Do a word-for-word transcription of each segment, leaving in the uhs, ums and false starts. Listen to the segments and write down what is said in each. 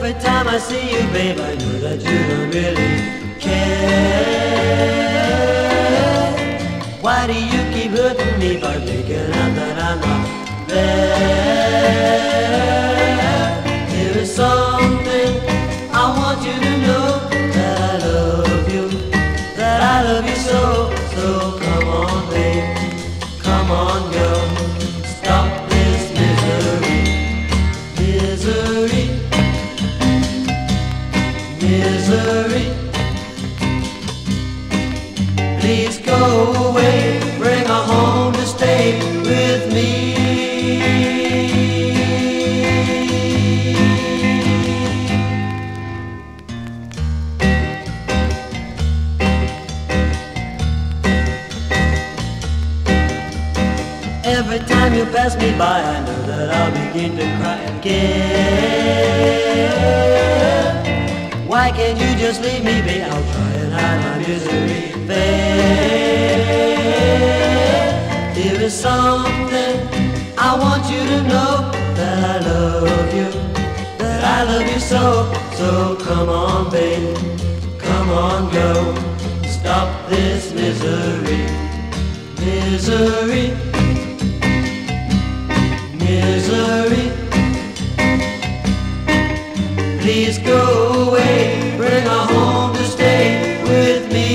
Every time I see you, babe, I know that you don't really care. Why do you keep hurting me by making out that I'm not there? There is something I want you to know, that I love you, that I love you so. So come on, babe, come on, girl, stop this misery, misery, misery. Please go away, bring her home to stay with me. Every time you pass me by, I know that I'll begin to cry again. Why can't you just leave me be? I'll try and hide my misery there. There is something I want you to know, that I love you, that I love you so. So come on, babe, come on, girl, stop this misery, misery, misery. Please go away, bring her home to stay with me.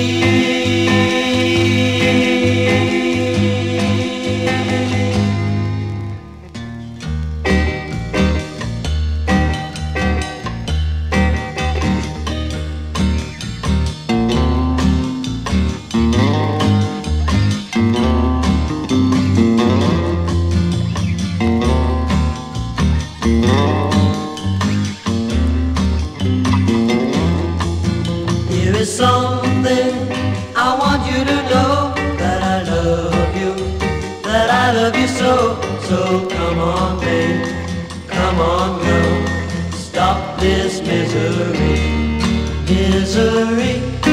There is something I want you to know, that I love you, that I love you so. So come on, babe, come on, girl, stop this misery, misery,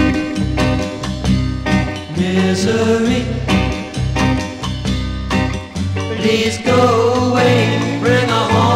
misery. Please go away, bring her home.